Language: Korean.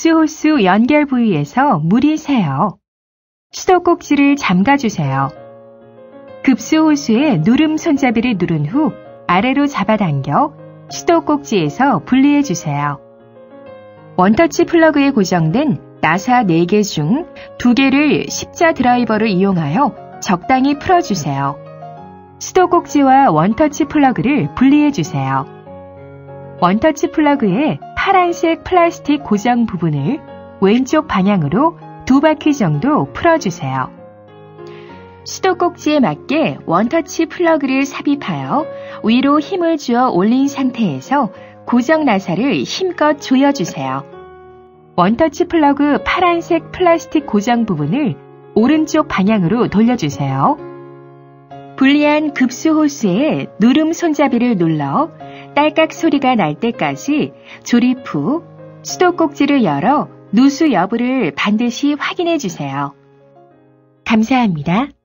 급수 호수 연결 부위에서 물이 새요. 수도꼭지를 잠가주세요. 급수 호수의 누름 손잡이를 누른 후 아래로 잡아당겨 수도꼭지에서 분리해주세요. 원터치 플러그에 고정된 나사 4개 중 2개를 십자 드라이버를 이용하여 적당히 풀어주세요. 수도꼭지와 원터치 플러그를 분리해주세요. 원터치 플러그의 파란색 플라스틱 고정 부분을 왼쪽 방향으로 2바퀴 정도 풀어주세요. 수도꼭지에 맞게 원터치 플러그를 삽입하여 위로 힘을 주어 올린 상태에서 고정 나사를 힘껏 조여주세요. 원터치 플러그 파란색 플라스틱 고정 부분을 오른쪽 방향으로 돌려주세요. 분리한 급수 호스에 누름 손잡이를 눌러 딸깍 소리가 날 때까지 조립 후 수도꼭지를 열어 누수 여부를 반드시 확인해 주세요. 감사합니다.